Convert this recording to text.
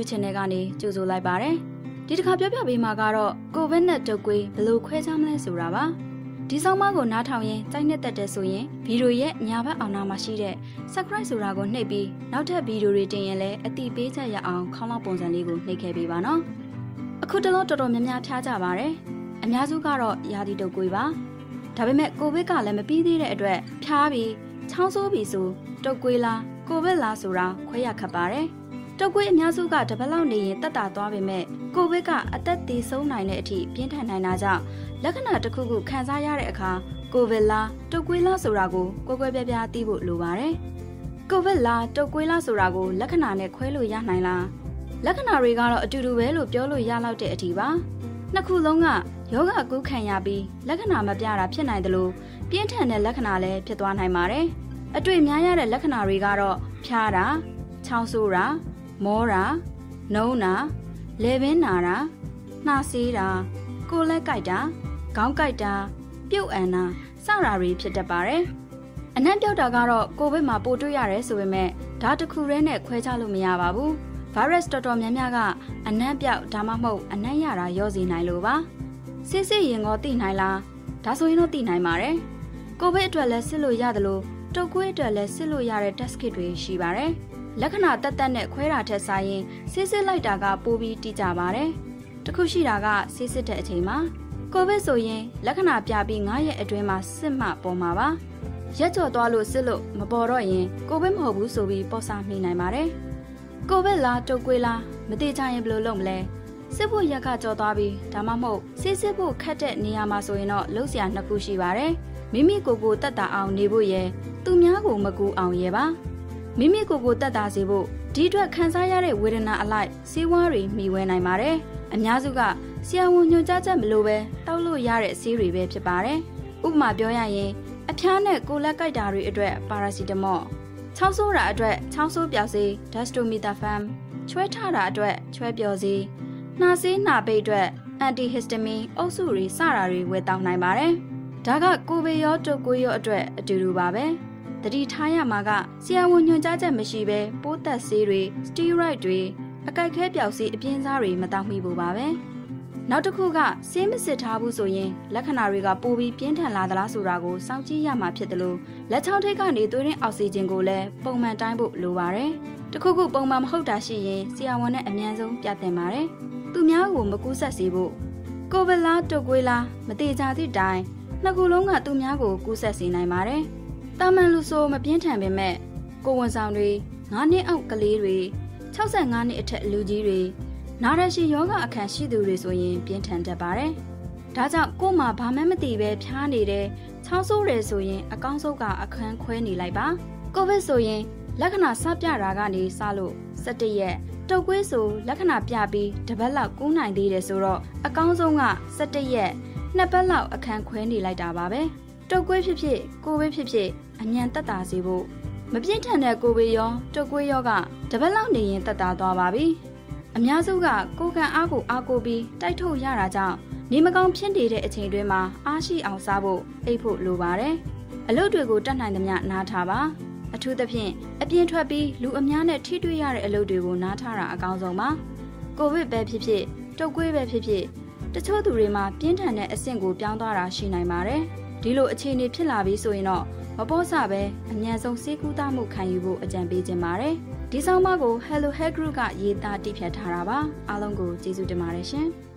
channel ကနေကြိုဆိုလိုက်ပါတယ်ဒီတစ်ခါပြောပြပေးမှာကတော့ကိုဗစ်နဲ့တုပ်ကွေးဘယ်လိုခွဲခြားမလဲဆိုတာပါဒီဆောင်မကိုနားထောင်ရင်စိုက်နှစ်သက်တယ်ဆိုရင်ဗီဒီယိုရဲ့ညာဘက်အောင်နားမှာရှိတဲ့ subscribe ဆိုတာကိုနှိပ်ပြီးနောက်ထပ်ဗီဒီယိုတွေတင်ရင်လည်းအတိပေးချက်ရအောင်ခေါင်းလောက်ပုံစံလေးကိုနှိပ်ခဲ့ပေးပါနော်အခုတလောတော်တော်များများဖျားကြပါတယ်အများစုကတော့ရာသီတုပ်ကွေးပါဒါပေမဲ့ကိုဗစ်ကလည်းမပြီးသေးတဲ့အတွက်ဖျားပြီးချောင်းဆိုးပြီးဆိုတုပ်ကွေးလားကိုဗစ်လားဆိုတာခွဲရခက်ပါတယ်တုပ်ကွေးအများစုကတပတ်လောက်နေရင်တက်တာသွားပေမဲ့ကိုဗစ်ကအသက်သေဆုံးနိုင်တဲ့အထိပြင်းထန်နိုင်တာကြောင့်လက္ခဏာတစ်ခုခုခံစားရတဲ့အခါကိုဗစ်လားတုပ်ကွေးလားဆိုတာကိုကိုကွဲပြားပြားသိဖို့လိုပါတယ်ကိုဗစ်လားတုပ်ကွေးလားဆိုတာကိုလက္ခဏာနဲ့ခွဲလို့ရနိုင်လားလက္ခဏာတွေကတော့အတူတူပဲလို့ပြောလို့ရလောက်တဲ့အထိပါနှစ်ခုလုံးကယောဂကူးခံရပြီးလက္ခဏာမပြတာဖြစ်နိုင်တယ်လို့ပြင်းထန်တဲ့လက္ခဏာလည်းဖြစ်သွားနိုင်ပါတယ်အတွေ့များရတဲ့လက္ခဏာတွေကတော့ဖျားတာချောင်းဆိုးတာမောတာနှုံးတာလေပင်နာတာနှာစေးတာကိုယ်လက်ကိုက်တာခေါင်းကိုက်တာပြုတ်အန်တာစတာတွေဖြစ်တတ်ပါတယ်အနံ့ပြောက်တာကတော့ကိုဗစ်မှာပိုတွေ့ရတယ်ဆိုပေမဲ့ဒါတစ်ခုတည်းနဲ့ခွဲခြားလို့မရပါဘူးဗိုင်းရပ်စ်တော်တော်များများကအနံ့ပြောက်ဒါမှမဟုတ်အနံ့ရတာရောစေနိုင်လို့ပါစစ်စစ်ရင်ကောသိနိုင်လားဒါဆိုရင်တော့သိနိုင်ပါတယ်ကိုဗစ်အတွက်လည်းစစ်လို့ရတယ်လို့တုပ်ကွေးအတွက်လည်းစစ်လို့ရတဲ့ test kit တွေရှိပါတယ်လက္ခဏာတက်တက်နဲ့ခွဲတာထက်စားရင်စစ်လိုက်တာကပိုပြီးတိကျပါတယ်တခုရှိတာကစစ်တဲ့အချိန်မှာကိုဗစ်ဆိုရင်လက္ခဏာပြပြီး9ရက်အတွင်းမှာစစ်မှပေါ်မှာပါရက်ကျော်သွားလို့စစ်လို့မပေါ်တော့ရင်ကိုဗစ်မဟုတ်ဘူးဆိုပြီးပေါ်စာမိနိုင်ပါတယ်ကိုဗစ်လားတုပ်ကွေးလားမသိချရင်ဘယ်လိုလုပ်မလဲစစ်ဖို့ရက်ကကြော်သွားပြီးဒါမှမဟုတ်စစ်ဖို့ခက်တဲ့နေရာမှာဆိုရင်တော့လှုပ်ရှားနှစ်ခုရှိပါတယ်မိမိကိုယ်ကိုတက်တာအောင်နေဖို့ရယ်သူများကိုမကူအောင်ရယ်ပါမိမိကိုယ်ကိုတက်တာစေဖို့ဒီအတွက်ခံစားရတဲ့ဝေဒနာအလိုက်ဆေးဝါးတွေမှီဝဲနိုင်ပါတယ်အများစုကဆရာဝန်ညွှန်ကြားချက်မလို့ပဲတောက်လို့ရတဲ့ဆေးတွေပဲဖြစ်ပါတယ်ဥပမာပြောရရင်အဖျားနဲ့ကိုယ်လက်ကိုက်တာတွေအတွက်ပါရာစီတမော့ချောင်းဆိုးတာအတွက်ချောင်းဆိုးပျောက်ဆေးဒက်စတိုမီတာဖမ်ချွဲထတာအတွက်ချွဲပျော်ဆေးနှာဆေးနှာပိတ်အတွက်အန်တီဟစ္စတမင်အုပ်စုတွေစတာတွေဝယ်တောင်းနိုင်ပါတယ်ဒါကကိုဗစ်ရောတုပ်ကွေးရောအတွက်အတူတူပါပဲတတိထားရမှာကဆရာဝန်ညွှန်ကြားချက်မရှိဘဲပိုးသက်ဆေးတွေစတီရိုက်တွေအကိုက်ခဲပျောက်ဆေးအပြင်းစားတွေမတောင်းမိဘူးပါပဲနောက်တစ်ခုကဆေးမစစ်ထားဘူးဆိုရင်လက္ခဏာတွေကပိုပြီးပြင်းထန်လာသလားဆိုတာကိုစောင့်ကြည့်ရမှာဖြစ်တယ်လို့လက်ချောင်းထိပ်ကနေသွေးရင်းအောက်ဆီဂျင်ကိုလည်းပုံမှန်တိုင်းဖို့လိုပါတယ်တခုခုပုံမှန်မဟုတ်တာရှိရင်ဆရာဝန်နဲ့အမြန်ဆုံးပြသင်ပါတယ်သူများကိုမကူးဆက်စေဖို့ကိုဗစ်လားတုပ်ကွေးလားမတိကြသည့်တိုင်နှစ်ခုလုံးကသူများကိုကူးဆက်စေနိုင်ပါတယ်တာမန်လူဆိုမပြင်းထန်ပေမဲ့ကိုဝန်ဆောင်တွေ9နှစ်အောက်ကလေးတွေ65နှစ်အထက်လူကြီးတွေနာရရှိယောဂအခန့်ရှိသူတွေဆိုရင်ပြင်းထန်တတ်ပါတယ်ဒါကြောင့်ကို့မှာဘာမှမသိပဲဖျားနေတယ်ချောင်းဆိုးတယ်ဆိုရင်အကောင်းဆုံးကအခန်းခွဲနေလိုက်ပါကိုဗစ်ဆိုရင်လက္ခဏာစပြတာကနေစလို့17ရက်တုပ်ကွေးဆိုလက္ခဏာပြပြီးတစ်ပတ်လောက်ကူးနိုင်သေးတယ်ဆိုတော့အကောင်းဆုံးက17ရက်2ပတ်လောက်အခန်းခွဲနေလိုက်တာပါပဲတုပ်ကွေးဖြစ်ဖြစ်ကိုဗစ်ဖြစ်ဖြစ်အမြန်တက်တာစေဖို့မပြင်းထန်တဲ့ကိုဗစ်ရောတုပ်ကွေးရောကတစ်ပတ်လောက်နေရင်တက်တာသွားပါပြီအများစုကကိုယ်ခံအားကိုအားကိုပြီးတိုက်ထုတ်ရတာကြောင့်နေမကောင်းဖြစ်နေတဲ့အချိန်တွင်းမှာအားရှိအောင်စားဖို့အိပ်ဖို့လိုပါတယ်အလုပ်တွေကိုတတ်နိုင်သမျှနားထားပါအထူးသဖြင့်အပြင်ထွက်ပြီးလူအများနဲ့ထိတွေ့ရတဲ့အလုပ်တွေကိုနားထားတာအကောင်းဆုံးပါကိုဗစ်ပဲဖြစ်ဖြစ်တုပ်ကွေးပဲဖြစ်ဖြစ်တချို့သူတွေမှာပြင်းထန်တဲ့အဆင့်ကိုပြောင်းသွားတာရှိနိုင်ပါတယ်ဒီလိုအခြေအနေဖြစ်လာပြီးဆိုရင်တော့မပေါ့ဆပဲအမြန်ဆုံးဆေးကုသမှုခံယူဖို့အကြံပေးခြင်းပါတယ်ဒီဆောင်မကို Hello Health Group ကရေးသားတည်ဖြတ်ထားတာပါအားလုံးကိုကျေးဇူးတင်ပါတယ်ရှင်